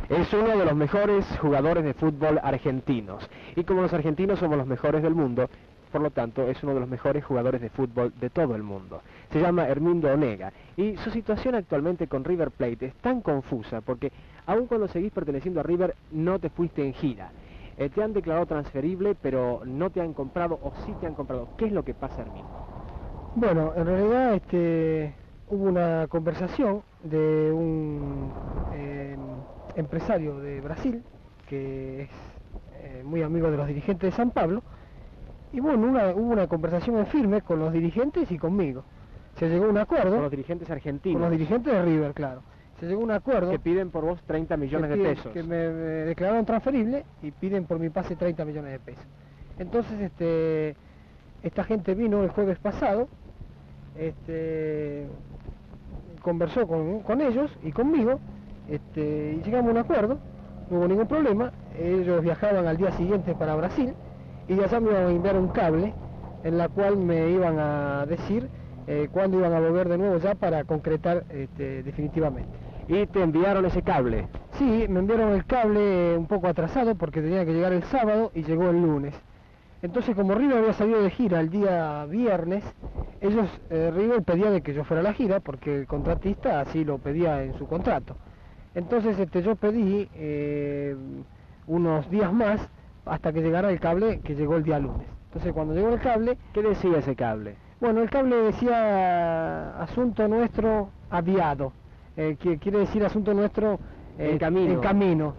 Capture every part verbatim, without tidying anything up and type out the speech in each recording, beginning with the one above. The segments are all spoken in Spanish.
Es uno de los mejores jugadores de fútbol argentinos. Y como los argentinos somos los mejores del mundo, por lo tanto es uno de los mejores jugadores de fútbol de todo el mundo. Se llama Hermindo Onega. Y su situación actualmente con River Plate es tan confusa porque aun cuando seguís perteneciendo a River no te fuiste en gira. Eh, te han declarado transferible pero no te han comprado o sí te han comprado. ¿Qué es lo que pasa, Hermindo? Bueno, en realidad este, hubo una conversación de un eh, empresario de Brasil que es eh, muy amigo de los dirigentes de San Pablo, y bueno, una, hubo una conversación en firme con los dirigentes y conmigo. Se llegó a un acuerdo. Con los dirigentes argentinos. Con los dirigentes de River, claro. Se llegó a un acuerdo. Que piden por vos treinta millones de piden, pesos. Que me, me declararon transferible y piden por mi pase treinta millones de pesos. Entonces, este, esta gente vino el jueves pasado, este, conversó con, con ellos y conmigo, este, y llegamos a un acuerdo, no hubo ningún problema. Ellos viajaban al día siguiente para Brasil y de allá me iban a enviar un cable en la cual me iban a decir eh, cuándo iban a volver de nuevo ya para concretar este, definitivamente. ¿Y te enviaron ese cable? Sí, me enviaron el cable un poco atrasado porque tenía que llegar el sábado y llegó el lunes. Entonces, como River había salido de gira el día viernes, ellos, eh, River pedía de que yo fuera a la gira porque el contratista así lo pedía en su contrato. Entonces este, yo pedí eh, unos días más hasta que llegara el cable, que llegó el día lunes. Entonces cuando llegó el cable... ¿Qué decía ese cable? Bueno, el cable decía asunto nuestro aviado, eh, que quiere decir asunto nuestro eh, en camino. En camino.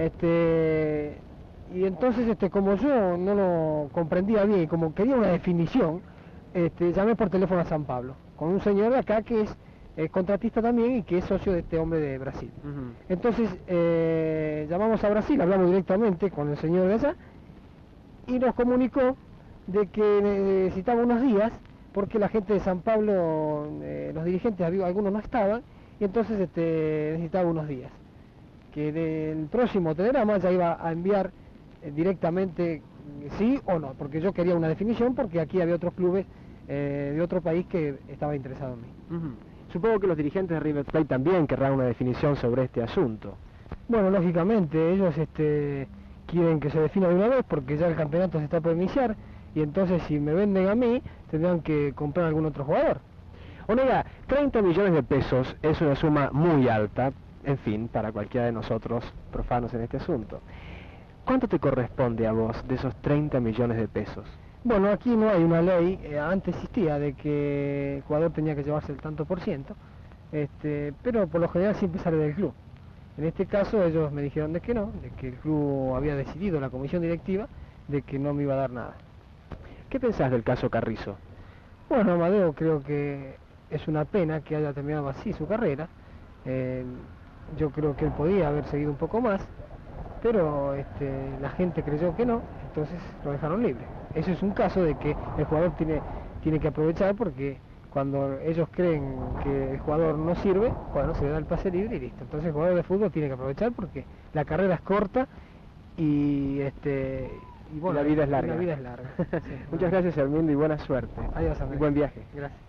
Este, y entonces este, como yo no lo comprendía bien, como quería una definición, este, llamé por teléfono a San Pablo, con un señor de acá que es eh, contratista también y que es socio de este hombre de Brasil. Uh-huh. Entonces eh, llamamos a Brasil, hablamos directamente con el señor de allá y nos comunicó de que necesitaba unos días porque la gente de San Pablo, eh, los dirigentes, algunos no estaban, y entonces este, necesitaba unos días. Que del próximo telegrama ya iba a enviar eh, directamente eh, sí o no, porque yo quería una definición porque aquí había otros clubes eh, de otro país que estaba interesado en mí. Uh-huh. Supongo que los dirigentes de River Plate también querrán una definición sobre este asunto. Bueno, lógicamente, ellos este, quieren que se defina de una vez porque ya el campeonato se está por iniciar y entonces si me venden a mí, tendrán que comprar algún otro jugador. Onega, treinta millones de pesos es una suma muy alta, en fin, para cualquiera de nosotros profanos en este asunto. ¿Cuánto te corresponde a vos de esos treinta millones de pesos? Bueno, aquí no hay una ley, eh, antes existía de que el jugador tenía que llevarse el tanto por ciento, este, pero por lo general siempre sale del club. En este caso ellos me dijeron de que no, de que el club había decidido, la comisión directiva, de que no me iba a dar nada. ¿Qué pensás del caso Carrizo? Bueno, Amadeo, creo que es una pena que haya terminado así su carrera. Eh, yo creo que él podía haber seguido un poco más, pero este, la gente creyó que no, entonces lo dejaron libre. Eso es un caso de que el jugador tiene, tiene que aprovechar porque cuando ellos creen que el jugador no sirve, bueno, se le da el pase libre y listo. Entonces el jugador de fútbol tiene que aprovechar porque la carrera es corta y, este, y bueno, la vida es larga. La vida es larga. Sí, Muchas gracias, Hermindo, y buena suerte. Adiós, y buen viaje. Gracias.